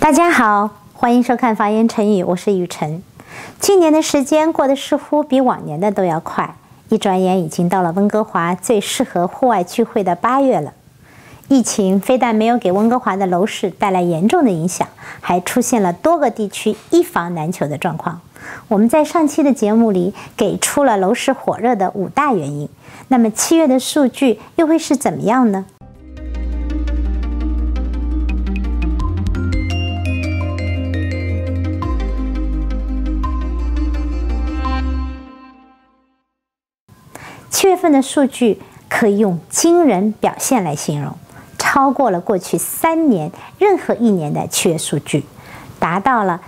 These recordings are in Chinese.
大家好，欢迎收看发言成语，我是雨晨。今年的时间过得似乎比往年的都要快，一转眼已经到了温哥华最适合户外聚会的8月了。疫情非但没有给温哥华的楼市带来严重的影响，还出现了多个地区一房难求的状况。我们在上期的节目里给出了楼市火热的5大原因，那么7月的数据又会是怎么样呢？7月份的数据可以用惊人表现来形容，超过了过去3年任何一年的7月数据，达到了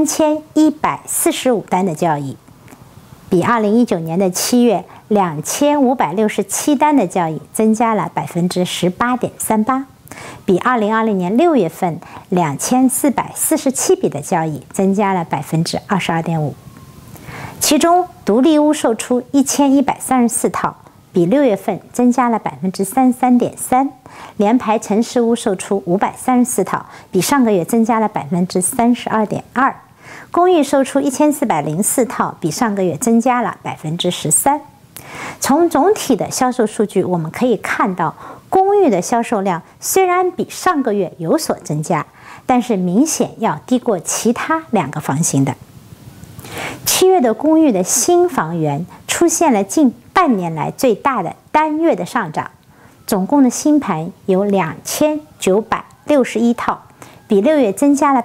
3145单的交易，比2019年的7月2567单的交易增加了18.38%，比2020年6月份2447笔的交易增加了22.5%。其中，独立屋售出1134套，比6月份增加了33.3%；联排城市屋售出534套，比上个月增加了32.2%；公寓售出1404套，比上个月增加了13%。从总体的销售数据，我们可以看到，公寓的销售量虽然比上个月有所增加，但是明显要低过其他2个房型的。7月的公寓的新房源出现了近半年来最大的单月的上涨，总共的新盘有2961套，比6月增加了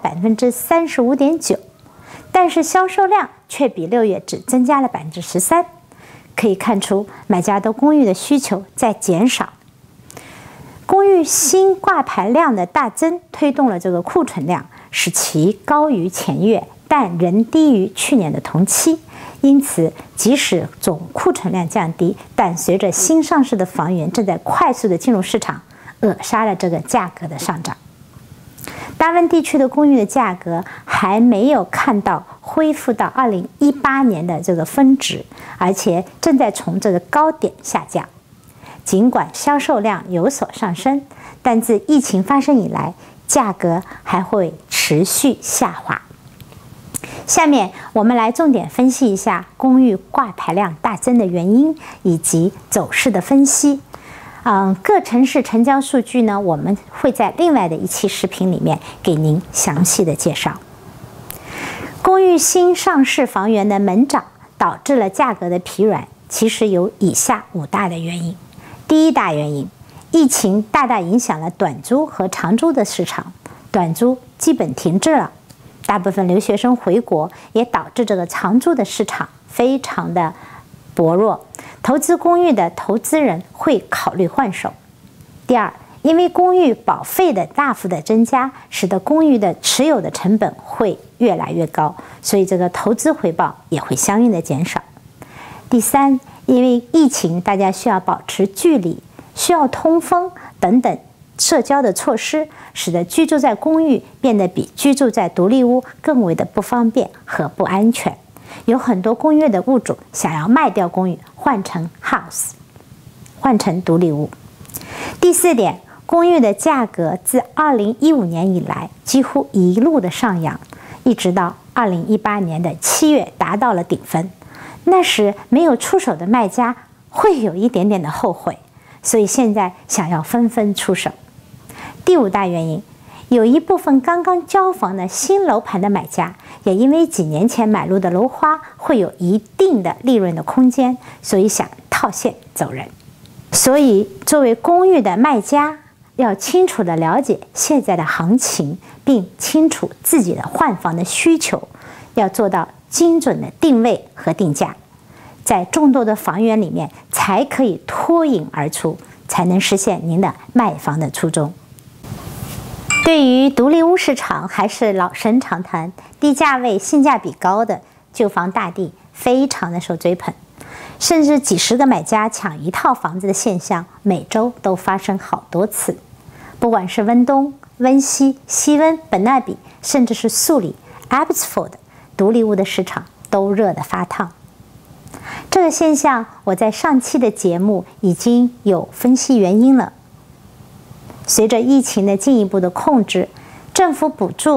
35.9%，但是销售量却比6月只增加了13%，可以看出买家对公寓的需求在减少。公寓新挂牌量的大增推动了这个库存量，使其高于前月，但仍低于去年的同期。因此，即使总库存量降低，但随着新上市的房源正在快速的进入市场，扼杀了这个价格的上涨。大温地区的公寓的价格还没有看到恢复到2018年的这个峰值，而且正在从这个高点下降。尽管销售量有所上升，但自疫情发生以来，价格还会持续下滑。下面我们来重点分析一下公寓挂牌量大增的原因以及走势的分析。各城市成交数据呢，我们会在另外的一期视频里面给您详细的介绍。公寓新上市房源的猛涨导致了价格的疲软，其实有以下5大的原因。第一大原因，疫情大大影响了短租和长租的市场，短租基本停滞了。大部分留学生回国，也导致这个长租的市场非常的薄弱，投资公寓的投资人会考虑换手。第二，因为公寓保费的大幅的增加，使得公寓的持有的成本会越来越高，所以这个投资回报也会相应的减少。第三，因为疫情，大家需要保持距离，需要通风等等社交的措施，使得居住在公寓变得比居住在独立屋更为的不方便和不安全。有很多公寓的屋主想要卖掉公寓，换成 house， 换成独立屋。第四点，公寓的价格自2015年以来几乎一路的上扬，一直到2018年的7月达到了顶峰。那时没有出手的卖家会有一点点的后悔，所以现在想要纷纷出手。第5大原因，有一部分刚刚交房的新楼盘的买家，也因为几年前买入的楼花会有一定的利润的空间，所以想套现走人。所以作为公寓的卖家，要清楚的了解现在的行情，并清楚自己的换房的需求，要做到精准的定位和定价，在众多的房源里面才可以脱颖而出，才能实现您的卖房的初衷。对于独立屋市场，还是老生常谈，低价位性价比高的旧房大地非常的受追捧，甚至几十个买家抢一套房子的现象每周都发生好多次。不管是温东、温西、西温、本纳比，甚至是素里、Abbotsford， 独立屋的市场都热得发烫。这个现象我在上期的节目已经有分析原因了。随着疫情的进一步的控制，政府补助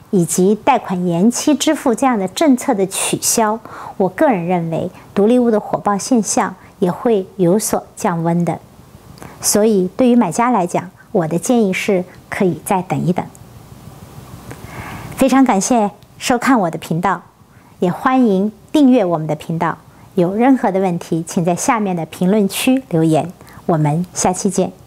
以及贷款延期支付这样的政策的取消，我个人认为独立屋的火爆现象也会有所降温的。所以对于买家来讲，我的建议是可以再等一等。非常感谢收看我的频道，也欢迎订阅我们的频道。有任何的问题，请在下面的评论区留言。我们下期见。